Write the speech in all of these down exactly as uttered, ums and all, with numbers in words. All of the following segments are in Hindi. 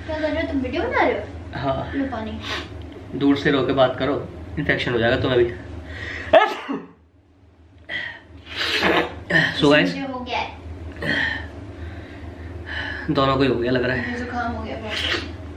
क्या कर रहे हो तुम? वीडियो बना रहे हो? हाँ। लो पानी। दूर से रो के बात करो, इन्फेक्शन हो जाएगा तुम्हें भी। सो गाइस, हो गया है, दोनों को ही हो गया लग रहा है। जुकाम हो गया बहुत।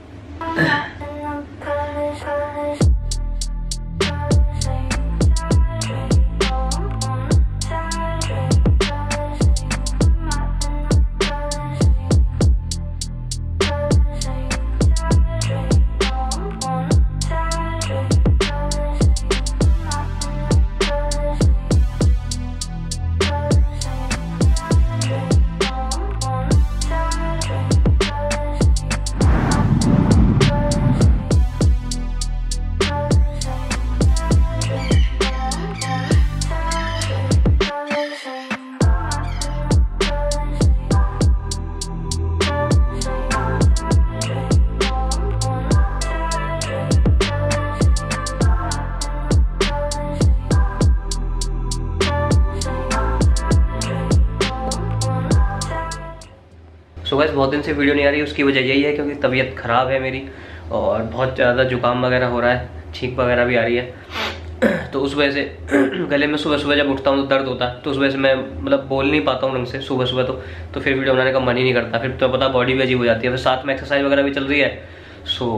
सो गाइस, बहुत दिन से वीडियो नहीं आ रही, उसकी वजह यही है क्योंकि तबीयत ख़राब है मेरी और बहुत ज़्यादा जुकाम वगैरह हो रहा है, छींक वगैरह भी आ रही है। तो उस वजह से गले में सुबह सुबह जब उठता हूँ तो दर्द होता है, तो उस वजह से मैं मतलब बोल नहीं पाता हूँ ढंग से सुबह सुबह। तो तो फिर वीडियो बनाने का मन ही नहीं करता, फिर तो पता बॉडी भी अजीब हो जाती है, फिर साथ में एक्सरसाइज वगैरह भी चल रही है। सो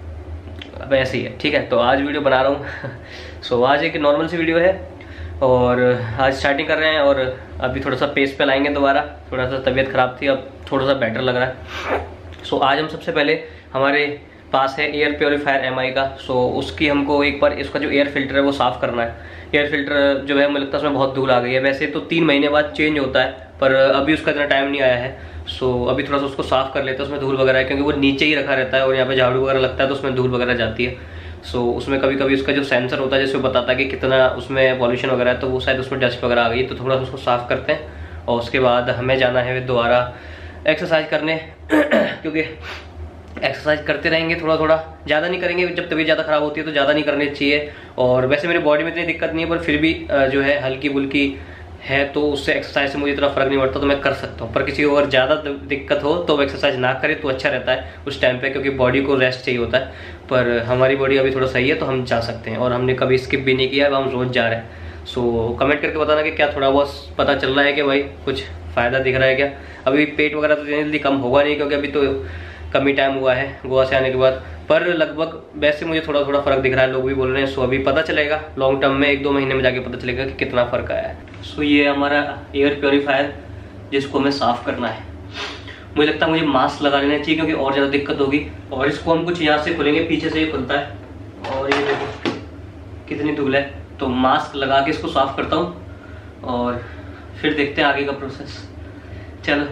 अब ऐसे ही है, ठीक है। तो आज वीडियो बना रहा हूँ। सो आज एक नॉर्मल सी वीडियो है और आज स्टार्टिंग कर रहे हैं और अभी थोड़ा सा पेस पे लाएंगे दोबारा। थोड़ा सा तबीयत ख़राब थी, अब थोड़ा सा बेटर लग रहा है। सो आज हम सबसे पहले, हमारे पास है एयर प्योरीफायर एम आई का। सो उसकी हमको एक बार इसका जो एयर फिल्टर है वो साफ़ करना है। एयर फिल्टर जो है मुझे लगता है उसमें बहुत धूल आ गई है। वैसे तो तीन महीने बाद चेंज होता है पर अभी उसका इतना टाइम नहीं आया है। सो अभी थोड़ा सा उसको साफ़ कर लेते हैं, उसमें धूल वगैरह है क्योंकि वो नीचे ही रखा रहता है और यहाँ पे झाड़ू वगैरह लगता है तो उसमें धूल वगैरह जाती है। सो so, उसमें कभी कभी उसका जो सेंसर होता है जिसमें बताता है कि कितना उसमें पॉल्यूशन वगैरह है, तो वो शायद उसमें डस्ट वगैरह आ गई, तो थोड़ा सा उसको साफ़ करते हैं और उसके बाद हमें जाना है दोबारा एक्सरसाइज करने। क्योंकि एक्सरसाइज करते रहेंगे थोड़ा थोड़ा, ज़्यादा नहीं करेंगे, जब तबीयत ज़्यादा ख़राब होती है तो ज़्यादा नहीं करनी चाहिए। और वैसे मेरी बॉडी में इतनी दिक्कत नहीं है पर फिर भी जो है हल्की फुल्की है तो उससे एक्सरसाइज से मुझे इतना फ़र्क नहीं पड़ता, तो मैं कर सकता हूँ। पर किसी को अगर ज़्यादा दिक्कत हो तो एक्सरसाइज ना करे तो अच्छा रहता है उस टाइम पे, क्योंकि बॉडी को रेस्ट चाहिए होता है। पर हमारी बॉडी अभी थोड़ा सही है तो हम जा सकते हैं और हमने कभी स्किप भी नहीं किया, अब हम रोज़ जा रहे हैं। सो कमेंट करके बताना कि क्या थोड़ा बहुत पता चल रहा है कि भाई कुछ फ़ायदा दिख रहा है क्या। अभी पेट वगैरह तो जल्दी कम होगा नहीं क्योंकि अभी तो कम ही टाइम हुआ है गोवा से आने के बाद, पर लगभग वैसे मुझे थोड़ा थोड़ा फ़र्क दिख रहा है, लोग भी बोल रहे हैं। सो अभी पता चलेगा लॉन्ग टर्म में, एक दो महीने में जाके पता चलेगा कि कितना फ़र्क आया है। सो ये हमारा एयर प्योरीफायर जिसको हमें साफ़ करना है। मुझे लगता है मुझे मास्क लगा लेना चाहिए क्योंकि और ज़्यादा दिक्कत होगी। और इसको हम कुछ यहाँ से खोलेंगे, पीछे से ये खुलता है और ये देखो कितनी धूल है, तो मास्क लगा के इसको साफ़ करता हूँ और फिर देखते हैं आगे का प्रोसेस। चलो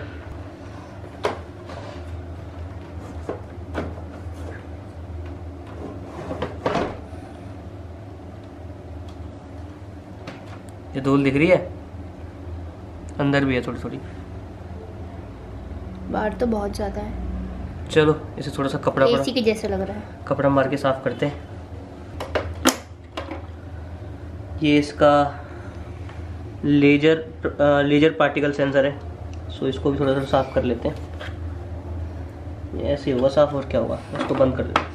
ये धूल दिख रही है, अंदर भी है थोड़ी थोड़ी, बाहर तो बहुत ज़्यादा है। चलो इसे थोड़ा सा कपड़ा एसी के जैसे लग रहा है, कपड़ा मार के साफ करते हैं। ये इसका लेजर लेजर पार्टिकल सेंसर है। सो इसको भी थोड़ा सा साफ कर लेते हैं। ये ऐसे होगा साफ, और क्या होगा, इसको बंद कर देते हैं।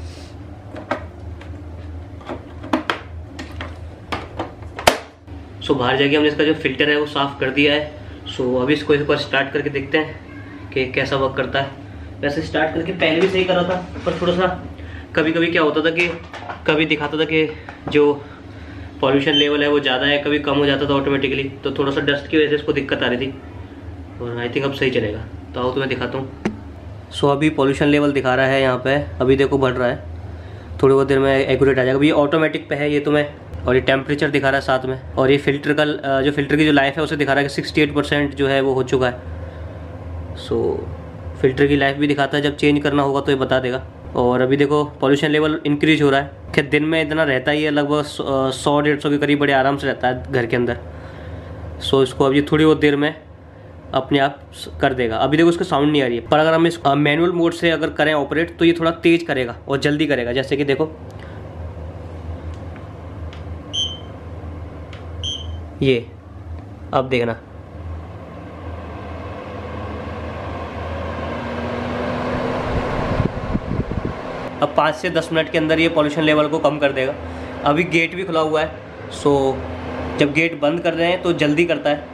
सो so, बाहर जाके हमने इसका जो फिल्टर है वो साफ़ कर दिया है। सो so, अभी इसको एक बार स्टार्ट करके देखते हैं कि कैसा वर्क करता है। वैसे स्टार्ट करके पहले भी सही कर रहा था पर थोड़ा सा कभी कभी क्या होता था कि कभी दिखाता था कि जो पॉल्यूशन लेवल है वो ज़्यादा है, कभी कम हो जाता था ऑटोमेटिकली, तो थोड़ा सा डस्ट की वजह से इसको दिक्कत आ रही थी। और आई थिंक अब सही चलेगा, तो आओ तुम्हें दिखाता हूँ। सो so, अभी पॉल्यूशन लेवल दिखा रहा है यहाँ पे, अभी देखो बढ़ रहा है, थोड़ी बहुत देर में एक्यूरेट आ जाएगा। अभी ये ऑटोमेटिक पे है ये तुम्हें, और ये टेम्परेचर दिखा रहा है साथ में, और ये फिल्टर का जो फिल्टर की जो लाइफ है उसे दिखा रहा है कि सिक्सटी एट परसेंट जो है वो हो चुका है। सो फिल्टर की लाइफ भी दिखाता है, जब चेंज करना होगा तो ये बता देगा। और अभी देखो पॉल्यूशन लेवल इंक्रीज हो रहा है, क्या दिन में इतना रहता ही है, लगभग सौ डेढ़ सौ के करीब बड़े आराम से रहता है घर के अंदर। सो इसको अभी थोड़ी बहुत देर में अपने आप कर देगा। अभी देखो इसका साउंड नहीं आ रही है, पर अगर हम इस मैनुअल मोड से अगर करें ऑपरेट तो ये थोड़ा तेज करेगा और जल्दी करेगा। जैसे कि देखो ये, अब देखना, अब पाँच से दस मिनट के अंदर ये पॉल्यूशन लेवल को कम कर देगा। अभी गेट भी खुला हुआ है, सो जब गेट बंद कर रहे हैं तो जल्दी करता है।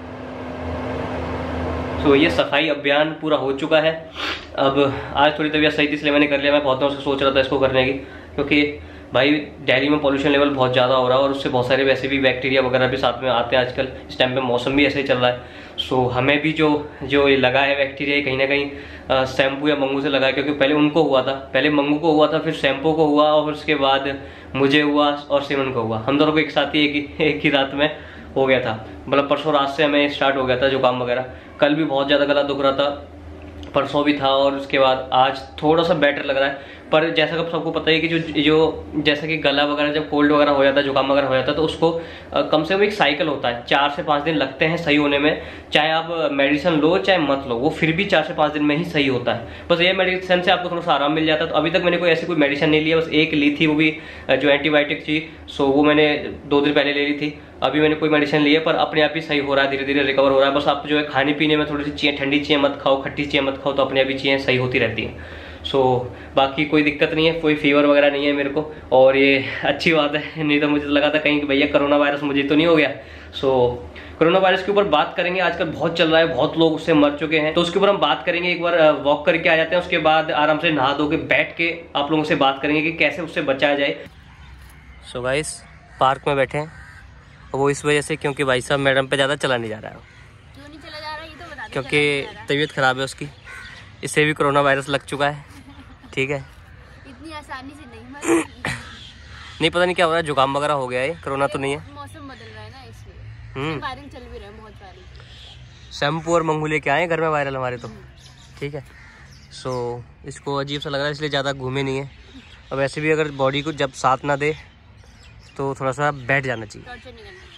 सो ये सफाई अभियान पूरा हो चुका है। अब आज थोड़ी तबीयत सही थी इसलिए मैंने कर लिया। मैं बहुत दिनों से सोच रहा था इसको करने की, क्योंकि भाई दिल्ली में पॉल्यूशन लेवल बहुत ज़्यादा हो रहा है और उससे बहुत सारे वैसे भी बैक्टीरिया वगैरह भी साथ में आते हैं। आजकल इस टाइम पे मौसम भी ऐसे ही चल रहा है। सो हमें भी जो जो ये लगा है बैक्टीरिया कहीं ना कहीं शैम्पू या मंगू से लगा है, क्योंकि पहले उनको हुआ था, पहले मंगू को हुआ था, फिर शैम्पू को हुआ और उसके बाद मुझे हुआ और सिमन को हुआ। हम दोनों को एक साथ ही एक ही एक ही रात में हो गया था। मतलब परसों रात से हमें स्टार्ट हो गया था जुकाम वगैरह। कल भी बहुत ज़्यादा गला दुख रहा था, परसों भी था और उसके बाद आज थोड़ा सा बेटर लग रहा है। पर जैसा कि सबको पता है कि जो जो जैसा कि गला वगैरह जब कोल्ड वगैरह हो जाता है, जुकाम वगैरह हो जाता है, तो उसको आ, कम से कम एक साइकिल होता है, चार से पाँच दिन लगते हैं सही होने में। चाहे आप मेडिसिन लो चाहे मत लो, वो फिर भी चार से पाँच दिन में ही सही होता है। बस ये मेडिसिन से आपको थोड़ा सा आराम मिल जाता है। तो अभी तक मैंने कोई ऐसी कोई मेडिसिन नहीं लिया, बस एक ली थी, वो भी जो एंटीबायोटिक थी, सो वो मैंने दो दिन पहले ले ली थी। अभी मैंने कोई मेडिसिन ली है, पर अपने आप ही सही हो रहा है, धीरे धीरे रिकवर हो रहा है। बस आप जो है खाने पीने में थोड़ी सी चीज़ें, ठंडी चीज़ें मत खाओ, खट्टी चीज़ें मत खाओ, तो अपने आप ही चीज़ें सही होती रहती हैं। सो so, बाकी कोई दिक्कत नहीं है, कोई फीवर वगैरह नहीं है मेरे को, और ये अच्छी बात है। नहीं तो मुझे तो लगा था कहीं कि भैया कोरोना वायरस मुझे तो नहीं हो गया। सो so, कोरोना वायरस के ऊपर बात करेंगे। आजकल बहुत चल रहा है, बहुत लोग उससे मर चुके हैं, तो उसके ऊपर हम बात करेंगे। एक बार वॉक करके आ जाते हैं, उसके बाद आराम से नहा धो के बैठ के आप लोगों से बात करेंगे कि कैसे उससे बचाया जाए। सो so गाइस, पार्क में बैठे हैं, वो इस वजह से क्योंकि भाई साहब मैडम पे ज़्यादा चला नहीं जा रहा है। क्यों नहीं चला जा रहा है ये तो बता दे। क्योंकि तबीयत ख़राब है उसकी, इससे भी कोरोना वायरस लग चुका है। ठीक है, इतनी आसानी से नहीं मर नहीं पता नहीं क्या हो रहा है, जुकाम वगैरह हो गया है, कोरोना तो नहीं है। मौसम बदल रहा है ना इसलिए, हम्म वायरल चल भी रहा है बहुत सारी। शैम्पू और मंगू लेके आए घर में वायरल हमारे तो। ठीक है, सो इसको अजीब सा लग रहा है इसलिए ज़्यादा घूमे नहीं है। अब वैसे भी अगर बॉडी को जब साथ ना दे तो थोड़ा सा बैठ जाना चाहिए।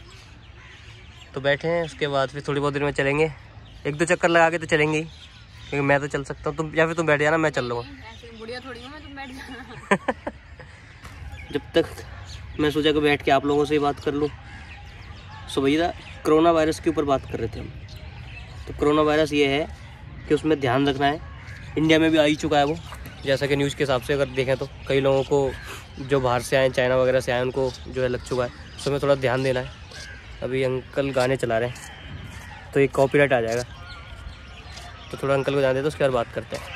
तो बैठे हैं, उसके बाद फिर थोड़ी बहुत देर में चलेंगे, एक दो चक्कर लगा के तो चलेंगे ही, क्योंकि मैं तो चल सकता हूँ, तुम या फिर तुम बैठ जाना, मैं चल लूँगा। बुढ़िया थोड़ी हूँ मैं, तुम बैठ जाना। जब तक मैं सोचा कि बैठ के आप लोगों से ही बात कर लूँ। सो भैया कोरोना वायरस के ऊपर बात कर रहे थे हम। तो कोरोना वायरस ये है कि उसमें ध्यान रखना है। इंडिया में भी आ ही चुका है वो, जैसा कि न्यूज़ के हिसाब से अगर देखें तो कई लोगों को जो बाहर से आए, चाइना वगैरह से आए, उनको जो है लग चुका है। सो हमें थोड़ा ध्यान देना है। अभी अंकल गाने चला रहे हैं तो एक कॉपीराइट आ जाएगा, तो थोड़ा अंकल को ध्यान दे दो, उसके बाद बात करते हैं।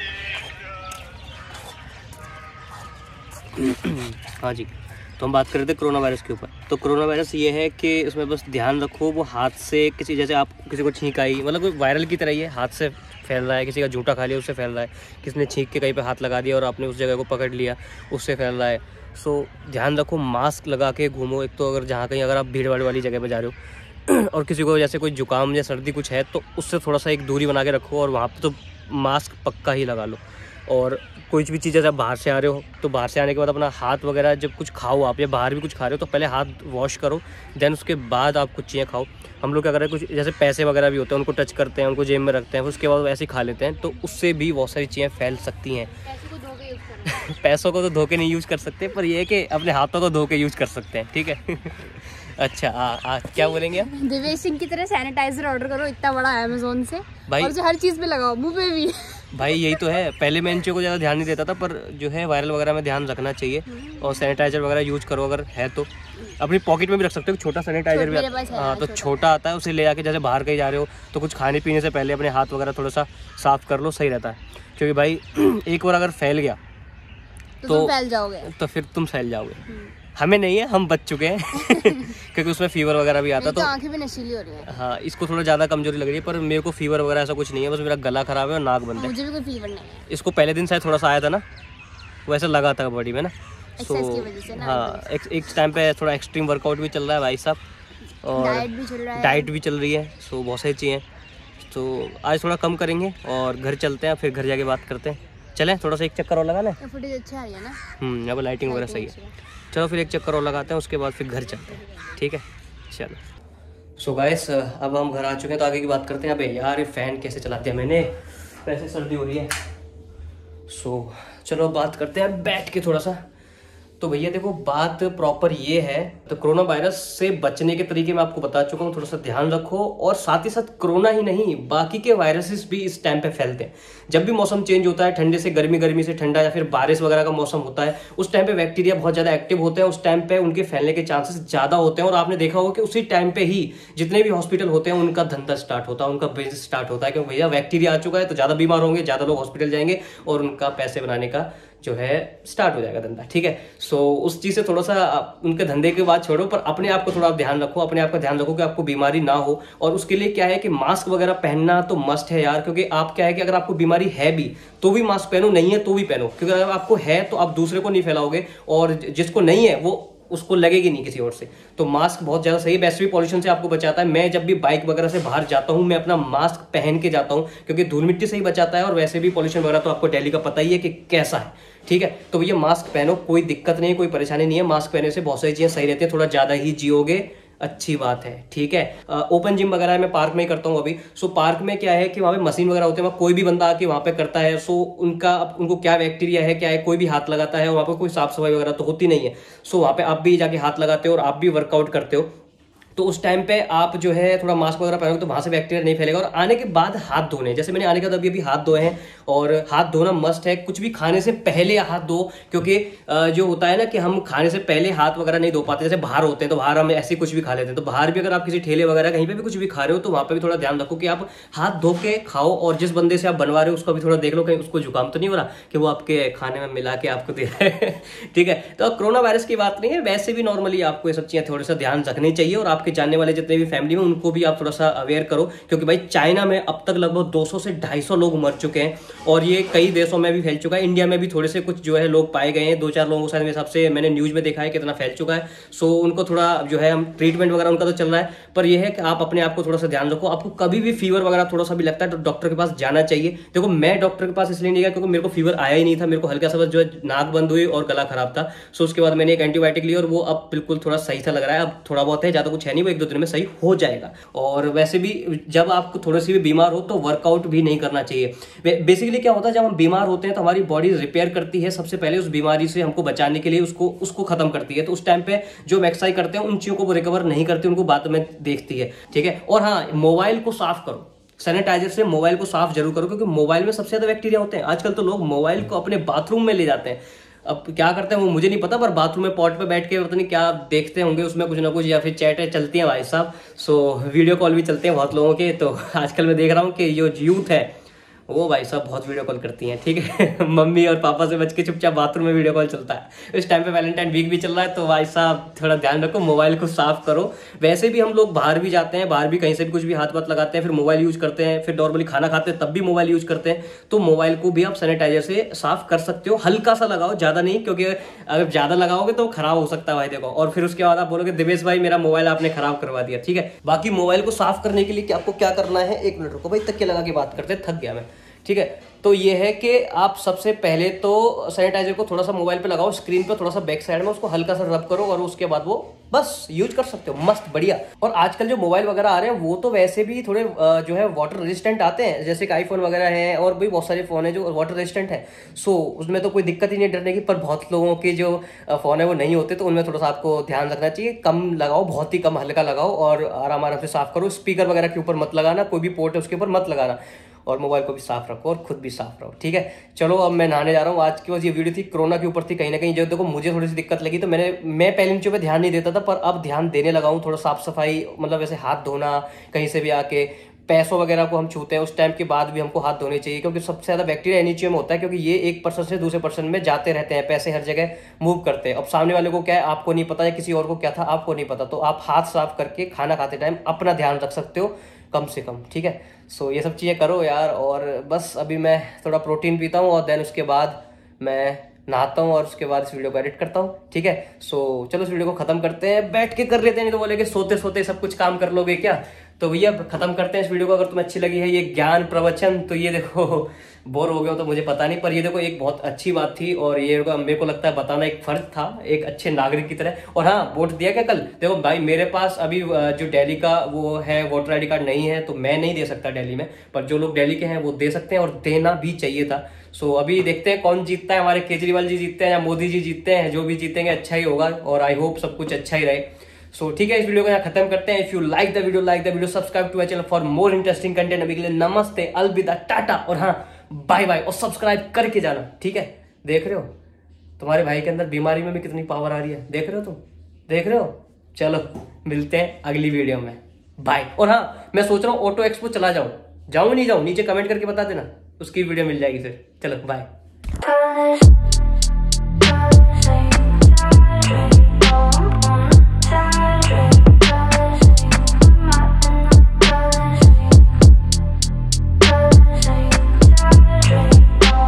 हाँ जी, तो हम बात कर रहे थे कोरोना वायरस के ऊपर। तो कोरोना वायरस ये है कि उसमें बस ध्यान रखो, वो हाथ से किसी, जैसे आप किसी को छींक आई, मतलब कोई वायरल की तरह ही है, हाथ से फैल रहा है। किसी का जूठा खा लिया उससे फैल रहा है, किसी ने छींक के कहीं पे हाथ लगा दिया और आपने उस जगह को पकड़ लिया, उससे फैल रहा है। सो ध्यान रखो, मास्क लगा के घूमो। एक तो अगर जहाँ कहीं अगर आप भीड़ भाड़ वाली जगह पर जा रहे हो और किसी को जैसे कोई जुकाम या सर्दी कुछ है तो उससे थोड़ा सा एक दूरी बना के रखो, और वहाँ पर तो मास्क पक्का ही लगा लो। और कोई भी चीज़ जैसे आप बाहर से आ रहे हो तो बाहर से आने के बाद अपना हाथ वगैरह जब कुछ खाओ आप, या बाहर भी कुछ खा रहे हो तो पहले हाथ वॉश करो, देन उसके बाद आप कुछ चीज़ें खाओ। हम लोग क्या कर रहे हैं, कुछ जैसे पैसे वगैरह भी होते हैं, उनको टच करते हैं, उनको जेब में रखते हैं, फिर उसके बाद वैसे ही खा लेते हैं, तो उससे भी बहुत सारी चीज़ें फैल सकती हैं। पैसों को तो धो के नहीं यूज़ कर सकते, पर ये है कि अपने हाथों को धो के यूज़ कर सकते हैं। ठीक है। अच्छा आ, आ, क्या बोलेंगे आप? दिवेश सिंह की तरह सैनिटाइजर ऑर्डर करो, इतना बड़ा अमेज़न से भाई, और जो हर चीज़ पे लगाओ, मुँह पे भी। भाई यही तो है, पहले मैं इन चीज़ों को ज़्यादा ध्यान नहीं देता था, पर जो है वायरल वगैरह में ध्यान रखना चाहिए। और सैनिटाइजर वगैरह यूज करो, अगर है तो अपनी पॉकेट में भी रख सकते हो। छोटा सैनिटाइजर भी, हाँ तो छोटा आता है, उसे ले जाके जैसे बाहर कहीं जा रहे हो तो कुछ खाने पीने से पहले अपने हाथ वगैरह थोड़ा सा साफ कर लो, सही रहता है। क्योंकि भाई एक बार अगर फैल गया तो, तो फैल जाओगे, तो फिर तुम फैल जाओगे। हमें नहीं है, हम बच चुके हैं क्योंकि उसमें फीवर वगैरह भी आता, तो आंखें भी नशीली हो रही हैं। हाँ, इसको थोड़ा ज़्यादा कमजोरी लग रही है, पर मेरे को फीवर वगैरह ऐसा कुछ नहीं है, बस मेरा गला खराब है और नाक बंद है। मुझे भी कोई फीवर नहीं है। इसको पहले दिन शायद थोड़ा सा आया था ना, वैसा लगा था बॉडी में ना। सो so, हाँ, एक एक टाइम पे थोड़ा एक्सट्रीम वर्कआउट भी चल रहा है भाई साहब, और डाइट भी चल रहा है डाइट भी चल रही है। सो बहुत सारी चीज़ें, तो आज थोड़ा कम करेंगे और घर चलते हैं, फिर घर जाके बात करते हैं। चलें थोड़ा सा एक चक्कर और लगा लें, फुटेज अच्छा आ रही है ना। हम्म यहाँ पर लाइटिंग वगैरह सही है। चलो फिर एक चक्कर और लगाते हैं, उसके बाद फिर घर चलते हैं। ठीक है, चलो। सो गाइस, अब हम घर आ चुके हैं, तो आगे की बात करते हैं। अबे यार, ये फ़ैन कैसे चला दिया मैंने, कैसे सर्दी हो रही है। सो चलो बात करते हैं बैठ के थोड़ा सा। तो भैया देखो बात प्रॉपर ये है, तो कोरोना वायरस से बचने के तरीके मैं आपको बता चुका हूँ, थोड़ा सा ध्यान रखो। और साथ ही साथ कोरोना ही नहीं, बाकी के वायरसेस भी इस टाइम पे फैलते हैं। जब भी मौसम चेंज होता है, ठंडे से गर्मी, गर्मी से ठंडा, या फिर बारिश वगैरह का मौसम होता है, उस टाइम पे बैक्टीरिया बहुत ज्यादा एक्टिव होते हैं, उस टाइम पे उनके फैलने के चांसेस ज्यादा होते हैं। और आपने देखा होगा कि उसी टाइम पे ही जितने भी हॉस्पिटल होते हैं उनका धंधा स्टार्ट होता है, उनका बिजनेस स्टार्ट होता है, क्योंकि भैया बैक्टीरिया आ चुका है तो ज्यादा बीमार होंगे, ज्यादा लोग हॉस्पिटल जाएंगे और उनका पैसे बनाने का जो है स्टार्ट हो जाएगा धंधा। ठीक है, सो उस चीज से थोड़ा सा उनके धंधे के बाद छोड़ो, पर अपने आप को थोड़ा ध्यान रखो, अपने आप का ध्यान रखो कि आपको बीमारी ना हो। और उसके लिए क्या है कि मास्क वगैरह पहनना तो मस्ट है यार, क्योंकि आप क्या है कि अगर आपको बीमारी है भी तो भी मास्क पहनो, नहीं है तो भी पहनो, क्योंकि अगर आपको है तो आप दूसरे को नहीं फैलाओगे, और जिसको नहीं है वो उसको लगेगी नहीं किसी और से। तो मास्क बहुत ज्यादा सही है, वैसे भी पॉल्यूशन से आपको बचाता है। मैं जब भी बाइक वगैरह से बाहर जाता हूं मैं अपना मास्क पहन के जाता हूं, क्योंकि धूल मिट्टी से ही बचाता है, और वैसे भी पॉल्यूशन वगैरह तो आपको दिल्ली का पता ही है कि कैसा है। ठीक है, तो भैया मास्क पहनो, कोई दिक्कत नहीं, कोई परेशानी नहीं है। मास्क पहनने से बहुत सारी चीजें सही रहती है, थोड़ा ज्यादा ही जियोगे, अच्छी बात है। ठीक है, ओपन जिम वगैरह मैं पार्क में ही करता हूँ अभी। सो पार्क में क्या है कि वहाँ पे मशीन वगैरह होते हैं, वहाँ कोई भी बंदा आके वहाँ पे करता है। सो उनका उनको क्या बैक्टीरिया है क्या है, कोई भी हाथ लगाता है, वहाँ पे कोई साफ सफाई वगैरह तो होती नहीं है। सो वहाँ पे आप भी जाके हाथ लगाते हो और आप भी वर्कआउट करते हो, तो उस टाइम पे आप जो है थोड़ा मास्क वगैरह पहनोगे तो वहां से बैक्टीरिया नहीं फैलेगा। और आने के बाद हाथ धोने, जैसे मैंने आने के बाद अभी अभी हाथ धोए हैं, और हाथ धोना मस्ट है। कुछ भी खाने से पहले हाथ धो, क्योंकि जो होता है ना कि हम खाने से पहले हाथ वगैरह नहीं धो पाते, जैसे बाहर होते हैं तो बाहर हम ऐसे कुछ भी खा लेते हैं। तो बाहर भी अगर आप किसी ठेले वगैरह कहीं पे भी कुछ भी खा रहे हो तो वहां पे भी थोड़ा ध्यान रखो कि आप हाथ धो के खाओ, और जिस बंदे से आप बनवा रहे हो उसका भी थोड़ा देख लो कहीं उसको जुकाम तो नहीं हो रहा कि वो आपके खाने में मिला के आपको दे रहा है। ठीक है, तो कोरोना वायरस की बात नहीं है, वैसे भी नॉर्मली आपको ये सब चीजें थोड़ा सा ध्यान रखनी चाहिए। और आपके जानने वाले जितने भी फैमिली में उनको भी आप थोड़ा सा अवेयर करो, क्योंकि भाई चाइना में अब तक लगभग दो सौ से ढाई सौ लोग मर चुके हैं, और ये कई देशों में भी फैल चुका है। इंडिया में भी थोड़े से कुछ जो है लोग पाए गए हैं, दो चार लोगों के हिसाब से मैंने न्यूज में देखा है कितना फैल चुका है। सो उनको थोड़ा जो है हम ट्रीटमेंट वगैरह उनका तो चल रहा है, पर यह है कि आप अपने आप को थोड़ा सा ध्यान रखो। आपको कभी भी फीवर वगैरह थोड़ा सा भी लगता है तो डॉक्टर के पास जाना चाहिए। देखो मैं डॉक्टर के पास इसलिए नहीं गया क्योंकि मेरे को फीवर आया ही नहीं था, मेरे को हल्का सा जो है नाक बंद हुई और गला खराब था। सो उसके बाद मैंने एक एंटीबायोटिक ली और वो अब बिल्कुल थोड़ा सही सा लग रहा है, अब थोड़ा बहुत है, ज्यादा कुछ है नहीं, वो एक दो दिन में सही हो जाएगा। और वैसे भी जब आप थोड़े से भी बीमार हो तो वर्कआउट भी नहीं करना चाहिए। बेसिकली क्या होता है, जब हम बीमार होते हैं तो हमारी बॉडी रिपेयर करती है, सबसे पहले उस बीमारी से हमको बचाने के लिए उसको उसको खत्म करती है। तो उस टाइम पे जो एक्सरसाइज करते हैं उन चीजों को वो रिकवर नहीं करती, उनको बाद में देखती है। ठीक है, और हाँ, मोबाइल को साफ करो, सैनिटाइजर से मोबाइल को साफ जरूर करो, क्योंकि मोबाइल में सबसे ज्यादा बैक्टीरिया होते हैं। आजकल तो लोग मोबाइल को अपने बाथरूम में ले जाते हैं, अब क्या करते हैं वो मुझे नहीं पता, पर बाथरूम में पॉट पे बैठ के पता नहीं क्या देखते होंगे उसमें कुछ ना कुछ, या फिर चैटें चलती हैं भाई साहब। सो वीडियो कॉल भी चलते हैं बहुत लोगों के। तो आजकल मैं देख रहा हूँ कि जो यूथ है वो भाई साहब बहुत वीडियो कॉल करती हैं। ठीक है, मम्मी और पापा से बच के चुपचाप बाथरूम में वीडियो कॉल चलता है। इस टाइम पे वैलेंटाइन वीक भी चल रहा है, तो भाई साहब थोड़ा ध्यान रखो, मोबाइल को साफ करो। वैसे भी हम लोग बाहर भी जाते हैं, बाहर भी कहीं से भी कुछ भी हाथ वाथ लगाते हैं, फिर मोबाइल यूज करते हैं, फिर नॉर्मली खाना खाते हैं तब भी मोबाइल यूज करते हैं। तो मोबाइल को भी आप सैनिटाइजर से साफ कर सकते हो, हल्का सा लगाओ, ज्यादा नहीं, क्योंकि अगर ज्यादा लगाओगे तो खराब हो सकता है भाई देखो। और फिर उसके बाद आप बोलोगे दिवेश भाई मेरा मोबाइल आपने खराब करवा दिया। ठीक है, बाकी मोबाइल को साफ करने के लिए आपको क्या करना है, एक मिनट रुको भाई, तकिया लगा के बात करते, थक गया मैं। ठीक है, तो ये है कि आप सबसे पहले तो सैनिटाइजर को थोड़ा सा मोबाइल पे लगाओ, स्क्रीन पे थोड़ा सा बैक साइड में उसको हल्का सा रब करो, और उसके बाद वो बस यूज कर सकते हो, मस्त बढ़िया। और आजकल जो मोबाइल वगैरह आ रहे हैं वो तो वैसे भी थोड़े जो है वाटर रेजिस्टेंट आते हैं, जैसे कि आईफोन वगैरह है, और भी बहुत सारे फोन है जो वाटर रेजिस्टेंट है। सो उसमें तो कोई दिक्कत ही नहीं डरने की, पर बहुत लोगों के जो फोन है वो नहीं होते, तो उनमें थोड़ा सा आपको ध्यान रखना चाहिए। कम लगाओ, बहुत ही कम, हल्का लगाओ, और आराम आराम से साफ करो। स्पीकर वगैरह के ऊपर मत लगाना, कोई भी पोर्ट है उसके ऊपर मत लगाना, और मोबाइल को भी साफ रखो और खुद भी साफ रहो। ठीक है, चलो अब मैं नहाने जा रहा हूँ। आज की बस ये वीडियो थी, कोरोना के ऊपर थी कहीं ना कहीं। जो देखो मुझे थोड़ी सी दिक्कत लगी, तो मैंने मैं पहले इन चीज़ों पे ध्यान नहीं देता था, पर अब ध्यान देने लगा हूँ। थोड़ा साफ सफाई, मतलब ऐसे हाथ धोना, कहीं से भी आके पैसों वगैरह को हम छूते हैं उस टाइम के बाद भी हमको हाथ धोने चाहिए, क्योंकि सबसे ज्यादा बैक्टीरिया इन्हीं चीज़ों में होता है, क्योंकि ये एक पर्सन से दूसरे पर्सन में जाते रहते हैं, पैसे हर जगह मूव करते हैं। अब सामने वाले को क्या है आपको नहीं पता, या किसी और को क्या था आपको नहीं पता, तो आप हाथ साफ करके खाना खाते टाइम अपना ध्यान रख सकते हो कम से कम। ठीक है, सो ये सब चीज़ें करो यार। और बस अभी मैं थोड़ा प्रोटीन पीता हूँ, और देन उसके बाद मैं नहाता हूँ, और उसके बाद इस वीडियो को एडिट करता हूँ। ठीक है, सो चलो इस वीडियो को खत्म करते हैं, बैठ के कर लेते हैं, नहीं तो बोलेगे सोते सोते सब कुछ काम कर लोगे क्या। तो भैया खत्म करते हैं इस वीडियो को। अगर तुम्हें अच्छी लगी है ये ज्ञान प्रवचन, तो ये देखो बोर हो गए हो तो मुझे पता नहीं, पर ये देखो एक बहुत अच्छी बात थी, और ये मेरे को लगता है बताना एक फर्ज था एक अच्छे नागरिक की तरह। और हाँ, वोट दिया क्या कल? देखो भाई मेरे पास अभी जो दिल्ली का वो है वोटर आई डी कार्ड नहीं है, तो मैं नहीं दे सकता दिल्ली में, पर जो लोग दिल्ली के हैं वो दे सकते हैं, और देना भी चाहिए था। सो अभी देखते हैं कौन जीतता है, हमारे केजरीवाल जी जीतते हैं या मोदी जी जीतते हैं। जो भी जीतेंगे अच्छा ही होगा और आई होप सब कुछ अच्छा ही रहे। सो ठीक है, इस वीडियो को यहाँ खत्म करते हैं। If you like the video like the video, subscribe to my channel for more interesting content. अभी के लिए नमस्ते, अलविदा, टाटा और हाँ बाय बाय, और सब्सक्राइब करके जाना, ठीक है। देख रहे हो तुम्हारे भाई के अंदर बीमारी में भी कितनी पावर आ रही है, देख रहे हो तुम, देख रहे हो। चलो मिलते हैं अगली वीडियो में, बाय। और हाँ मैं सोच रहा हूँ ऑटो एक्सपो चला जाऊं, जाऊं नहीं जाऊं, नीचे कमेंट करके बता देना, उसकी वीडियो मिल जाएगी फिर। चलो बाय।